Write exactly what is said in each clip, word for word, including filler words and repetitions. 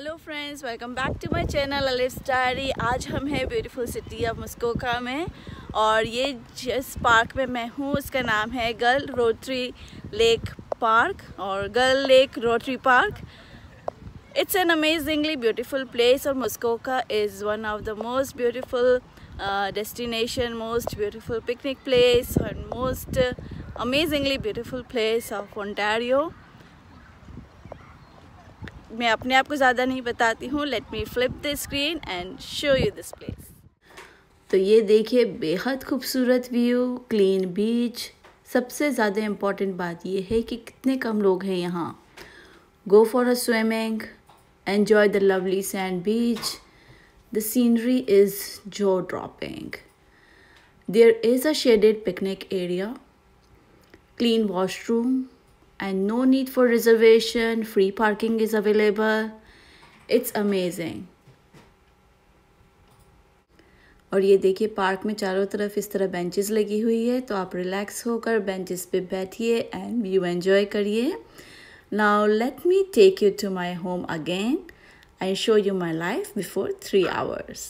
Hello friends, welcome back to my channel Alif's diary. आज हम हैं ब्यूटीफुल सिटी ऑफ मुस्कोका में और ये जिस पार्क में मैं हूँ उसका नाम है गर्ल रोटरी लेक पार्क और Gull Lake Rotary Park. It's an amazingly beautiful place और Muskoka is one of the most beautiful destination, most beautiful picnic place और most amazingly beautiful place of Ontario. मैं अपने आप को ज़्यादा नहीं बताती हूँ। Let me flip the screen and show you this place. तो ये देखिए, बेहद खूबसूरत व्यू, क्लीन बीच। सबसे ज़्यादा इम्पॉर्टेंट बात ये है कि कितने कम लोग हैं यहाँ। Go for a swimming, enjoy the lovely sand beach. The scenery is jaw dropping. There is a shaded picnic area, clean washroom, and no need for reservation. Free parking is available. It's amazing. और ये देखिए, park में चारों तरफ इस तरह benches लगी हुई है, तो आप रिलैक्स होकर बेंचेस पे बैठिए एंड व्यू एंजॉय करिए। Now let me take you to my home again and show you my life before three hours.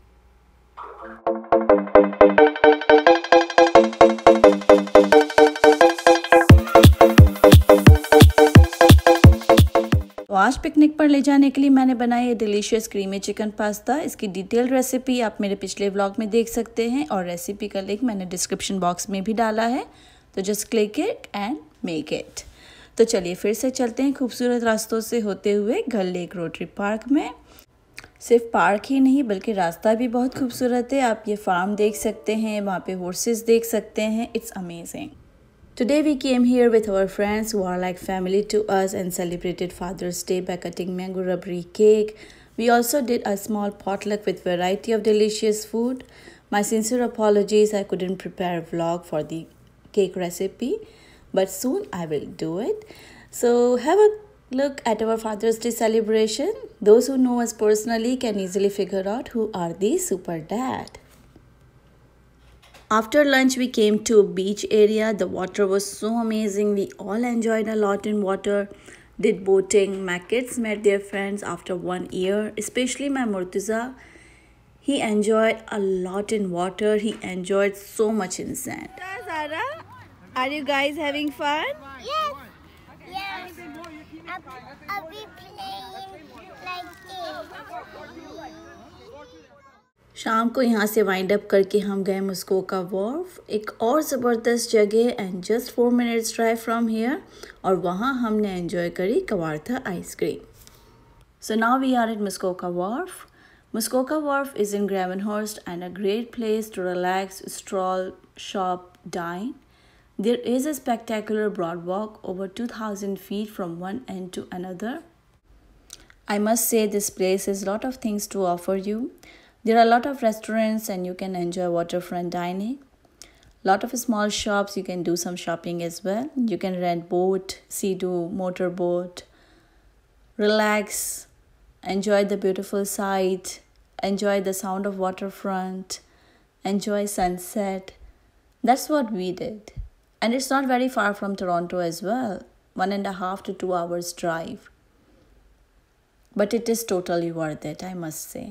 आज पिकनिक पर ले जाने के लिए मैंने बनाया ये डिलीशियस क्रीमी चिकन पास्ता। इसकी डिटेल्ड रेसिपी आप मेरे पिछले व्लॉग में देख सकते हैं और रेसिपी का लिंक मैंने डिस्क्रिप्शन बॉक्स में भी डाला है, तो just click it and make it. तो चलिए फिर से चलते हैं खूबसूरत रास्तों से होते हुए गर्ल लेक रोटरी पार्क में। सिर्फ पार्क ही नहीं बल्कि रास्ता भी बहुत खूबसूरत है। आप ये फार्म देख सकते हैं, वहाँ पे हॉर्सेस देख सकते हैं। It's amazing. Today we came here with our friends who are like family to us and celebrated Father's Day by cutting mango rubbery cake. We also did a small potluck with variety of delicious food. My sincere apologies I couldn't prepare a vlog for the cake recipe, but soon I will do it. So have a look at our Father's Day celebration. Those who know us personally can easily figure out who are the super dad. After lunch, we came to a beach area. The water was so amazing. We all enjoyed a lot in water, did boating. My kids met their friends after one year, especially my Murtaza. He enjoyed a lot in water. He enjoyed so much in sand. Zara, are you guys having fun? Yes. Yes. I'll, I'll be playing like this. शाम को यहाँ से wind up करके हम गए Muskoka Wharf, एक और ज़बरदस्त जगह and just four minutes drive from here. और वहाँ हमने एंजॉय करी Kawartha ice cream. So now we are at Muskoka Wharf. Muskoka Wharf is in Gravenhurst and a great place to relax, stroll, shop, dine. There is a spectacular broad walk over two thousand feet from one end to another. I must say this place has a lot of things to offer you. There are a lot of restaurants and you can enjoy waterfront dining. Lot of small shops, you can do some shopping as well. You can rent boat, sea-doo, motorboat, relax, enjoy the beautiful sight, enjoy the sound of waterfront, enjoy sunset. That's what we did. And it's not very far from Toronto as well. One and a half to two hours drive. But it is totally worth it, I must say.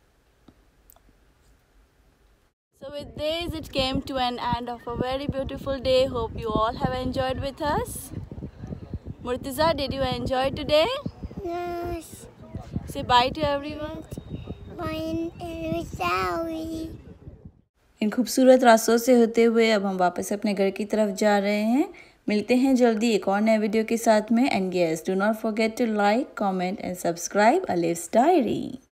So with this, it came to an end of a very beautiful day. Hope you all have enjoyed with us. Murtaza, did you enjoy today? Yes. Say bye to everyone. Bye, sorry. इन खूबसूरत रास्तों से होते हुए अब हम वापस अपने घर की तरफ जा रहे हैं। मिलते हैं जल्दी एक और नए वीडियो के साथ में। And yes, do not forget to like, comment and subscribe Alif's diary.